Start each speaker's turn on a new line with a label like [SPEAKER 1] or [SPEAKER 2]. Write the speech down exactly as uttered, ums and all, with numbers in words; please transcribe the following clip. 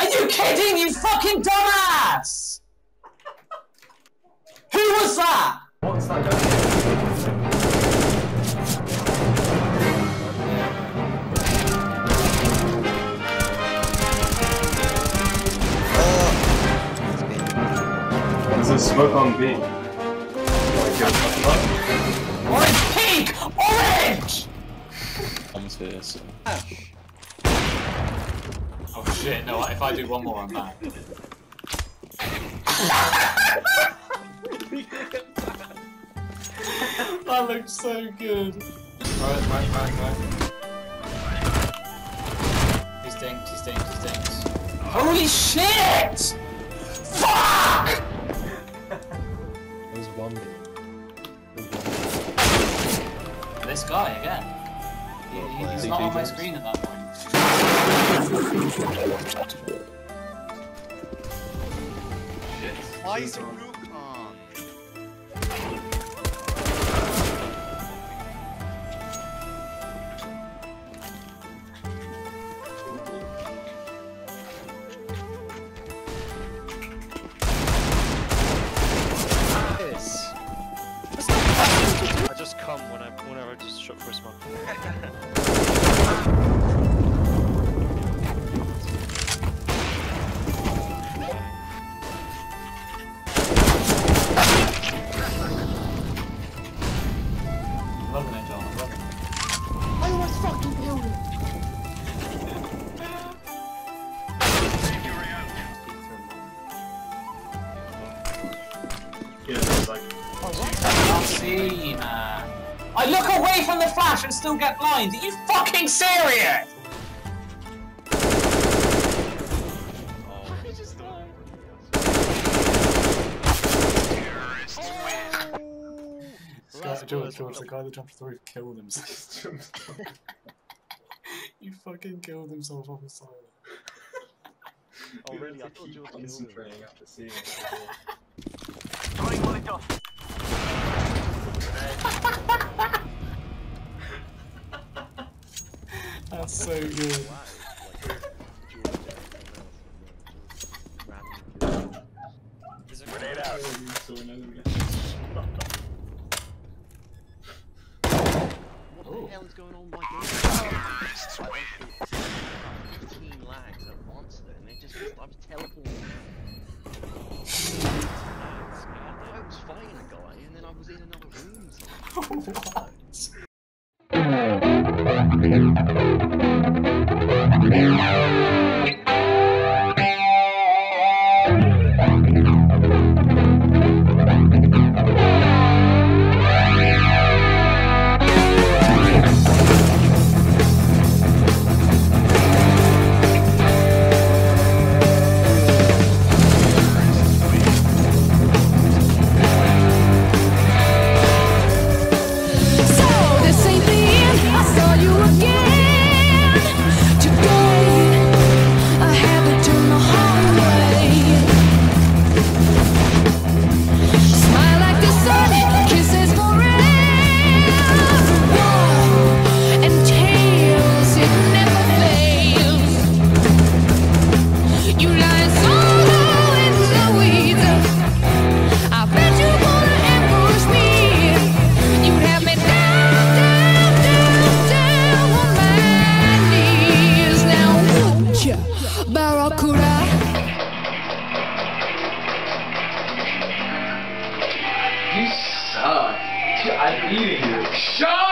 [SPEAKER 1] you kidding, you fucking dumbass? Who was that?
[SPEAKER 2] What's that guy? There's a smoke on B.
[SPEAKER 1] Orange, pink, orange!
[SPEAKER 3] Comes here, so.
[SPEAKER 1] Oh shit, no, if I do one more, I'm back. That looks so good.
[SPEAKER 2] Right, right, right, right.
[SPEAKER 1] He stinks, he stinks, he stinks. Holy shit! Fuck!
[SPEAKER 3] There's one.
[SPEAKER 1] This guy again. He, he, he's not on my screen at that point.
[SPEAKER 2] Shit.
[SPEAKER 4] Why is it Rook on? I just come when I whenever I just shut for a smoke.
[SPEAKER 1] Loving it, John, I'm loving it.
[SPEAKER 5] I almost fucking killed him.
[SPEAKER 2] Yeah, it's like.
[SPEAKER 1] I'll see, man. I look away from the flash and still get blind. Are you fucking serious?
[SPEAKER 4] Last
[SPEAKER 1] George, George, the guy that jumped through killed himself. You fucking killed himself off the side.
[SPEAKER 4] Oh really? I thought you were
[SPEAKER 2] concentrating after seeing it.
[SPEAKER 1] That's so good.
[SPEAKER 4] Is it grenade out? What the hell is going on with my game? fifteen lags at monster and they just I was teleporting out. I was fighting a guy and then I was in another room.
[SPEAKER 1] What?
[SPEAKER 2] You suck. I'm eating you. Shut